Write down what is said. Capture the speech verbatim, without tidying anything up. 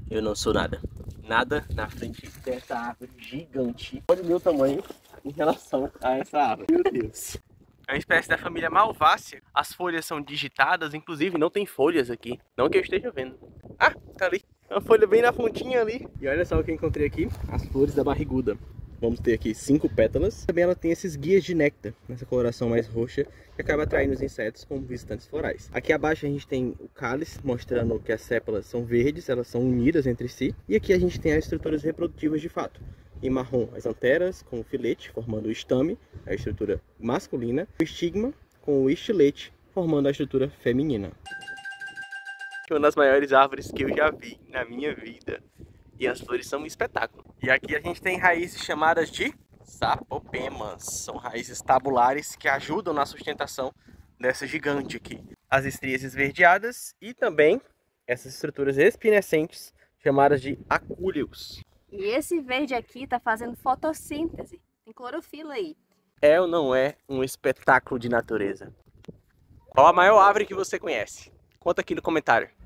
Eu não sou nada. Nada na frente dessa árvore gigante. Olha o meu tamanho em relação a essa árvore. Meu Deus. É uma espécie da família Malvácea. As folhas são digitadas, inclusive não tem folhas aqui. Não que eu esteja vendo. Ah, tá ali. Uma folha bem na pontinha ali. E olha só o que eu encontrei aqui. As flores da barriguda. Vamos ter aqui cinco pétalas. Também ela tem esses guias de néctar, nessa coloração mais roxa, que acaba atraindo os insetos como visitantes florais. Aqui abaixo a gente tem o cálice, mostrando que as sépalas são verdes, elas são unidas entre si. E aqui a gente tem as estruturas reprodutivas de fato. Em marrom, as anteras com o filete, formando o estame, a estrutura masculina. O estigma com o estilete, formando a estrutura feminina. Uma das maiores árvores que eu já vi na minha vida. E as flores são um espetáculo. E aqui a gente tem raízes chamadas de sapopemas. São raízes tabulares que ajudam na sustentação dessa gigante aqui. As estrias esverdeadas e também essas estruturas espinescentes chamadas de acúleos. E esse verde aqui tá fazendo fotossíntese. Tem clorofila aí. É ou não é um espetáculo de natureza? Qual a maior árvore que você conhece? Conta aqui no comentário.